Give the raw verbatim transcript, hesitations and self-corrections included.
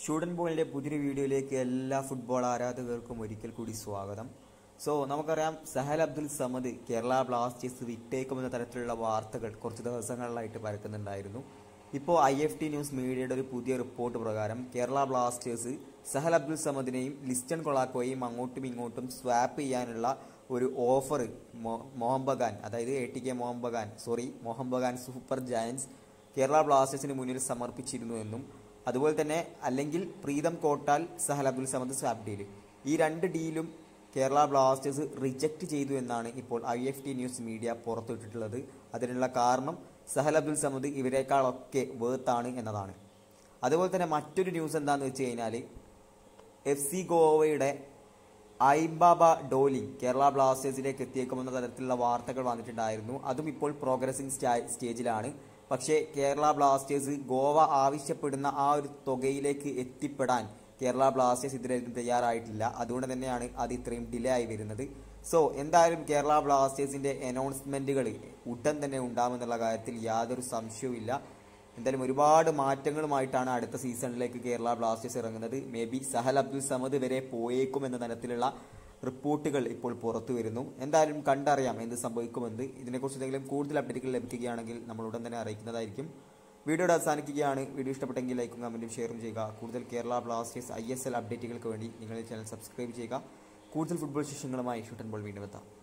ഷൂട്ടൻ ബോളിൻ്റെ പുതിയൊരു വീഡിയോയിലേക്ക് എല്ലാ ഫുട്ബോൾ ആരാധകർക്കും ഒരിക്കൽ കൂടി സ്വാഗതം. സോ നമുക്കറിയാം, സഹൽ അബ്ദുൽ സമദ് കേരള ബ്ലാസ്റ്റേഴ്സ് വിട്ടേക്കുമെന്ന തരത്തിലുള്ള വാർത്തകൾ കുറച്ച് ദിവസങ്ങളിലായിട്ട് പരക്കുന്നുണ്ടായിരുന്നു. ഇപ്പോൾ ഐ എഫ് ടി ന്യൂസ് മീഡിയയുടെ ഒരു പുതിയ റിപ്പോർട്ട് പ്രകാരം കേരള ബ്ലാസ്റ്റേഴ്സ് സഹൽ അബ്ദുൽ സമദിനെയും ലിസ്റ്റൺ കൊളാക്കോയെയും അങ്ങോട്ടും ഇങ്ങോട്ടും സ്വാപ്പ് ചെയ്യാനുള്ള ഒരു ഓഫർ മോഹൻ ബഗാൻ, അതായത് A T K Mohun Bagan sorry Mohun Bagan super giants Kerala ബ്ലാസ്റ്റേഴ്സിന് മുന്നിൽ സമർപ്പിച്ചിരുന്നു എന്നും, അതുപോലെ തന്നെ അല്ലെങ്കിൽ പ്രീതം കോട്ടാൽ സഹൽ അബ്ദുൽ സമദ് സ്വാപ്പ് ഡീൽ, ഈ രണ്ട് ഡീലും കേരള ബ്ലാസ്റ്റേഴ്സ് റിജക്റ്റ് ചെയ്തു എന്നാണ് ഇപ്പോൾ I F T news media പുറത്തുവിട്ടിട്ടുള്ളത്. അതിനുള്ള കാരണം സഹൽ അബ്ദുൽ സമദ് ഇവരെക്കാളൊക്കെ വേർത്താണ് എന്നതാണ്. അതുപോലെ തന്നെ മറ്റൊരു ന്യൂസ് എന്താണെന്ന് വെച്ച് കഴിഞ്ഞാൽ, എഫ് സി ഗോവയുടെ ഐബാബ ഡോലിംഗ് കേരള ബ്ലാസ്റ്റേഴ്സിലേക്ക് എത്തിയേക്കുമെന്ന തരത്തിലുള്ള വാർത്തകൾ വന്നിട്ടുണ്ടായിരുന്നു. അതും ഇപ്പോൾ പ്രോഗ്രസിംഗ് സ്റ്റേജിലാണ്. പക്ഷേ കേരള ബ്ലാസ്റ്റേഴ്സ് ഗോവ ആവശ്യപ്പെടുന്ന ആ ഒരു തുകയിലേക്ക് എത്തിപ്പെടാൻ കേരള ബ്ലാസ്റ്റേഴ്സ് ഇതിലായിരിക്കും തയ്യാറായിട്ടില്ല. അതുകൊണ്ട് തന്നെയാണ് അത് ഇത്രയും ഡിലേ ആയി വരുന്നത്. സോ എന്തായാലും കേരള ബ്ലാസ്റ്റേഴ്സിന്റെ അനൗൺസ്മെന്റുകൾ ഉടൻ തന്നെ ഉണ്ടാകുമെന്നുള്ള കാര്യത്തിൽ യാതൊരു സംശയവുമില്ല. എന്തായാലും ഒരുപാട് മാറ്റങ്ങളുമായിട്ടാണ് അടുത്ത സീസണിലേക്ക് കേരള ബ്ലാസ്റ്റേഴ്സ് ഇറങ്ങുന്നത്. മേ ബി സഹൽ അബ്ദുൽ സമദ് വരെ പോയേക്കും എന്ന തരത്തിലുള്ള റിപ്പോർട്ടുകൾ ഇപ്പോൾ പുറത്തു വരുന്നു. എന്തായാലും കണ്ടറിയാം എന്ത് സംഭവിക്കുമെന്ന്. ഇതിനെക്കുറിച്ച് എന്തെങ്കിലും കൂടുതൽ അപ്ഡേറ്റുകൾ ലഭിക്കുകയാണെങ്കിൽ നമ്മൾ ഉടൻ തന്നെ അറിയിക്കുന്നതായിരിക്കും. വീഡിയോയുടെ അവസാനിക്കുകയാണ്. വീഡിയോ ഇഷ്ടപ്പെട്ടെങ്കിൽ ലൈക്കും കമൻറ്റും ഷെയറും ചെയ്യുക. കൂടുതൽ Kerala Blasters I S L അപ്ഡേറ്റുകൾക്ക് വേണ്ടി നിങ്ങളുടെ ചാനൽ സബ്സ്ക്രൈബ് ചെയ്യുക. കൂടുതൽ ഫുട്ബോൾ വിശേഷങ്ങളുമായി ഷൂട്ടൻ ബോൾ വീണ്ടും എത്താം.